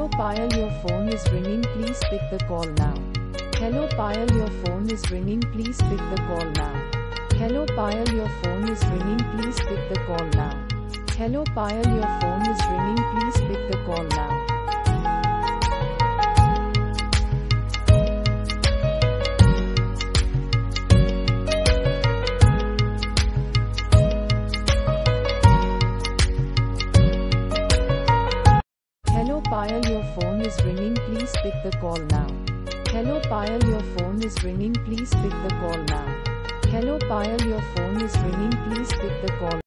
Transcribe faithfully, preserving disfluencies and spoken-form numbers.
Hello Payal, your phone is ringing, please pick the call now. Hello Payal, your phone is ringing, please pick the call now. Hello Payal, your phone is ringing, please pick the call now. Hello Payal, your phone is ringing, please pick the call now. Hello Payal, your phone is ringing, please pick the call now. Hello Payal, your phone is ringing, please pick the call now. Hello Payal, your phone is ringing, please pick the call.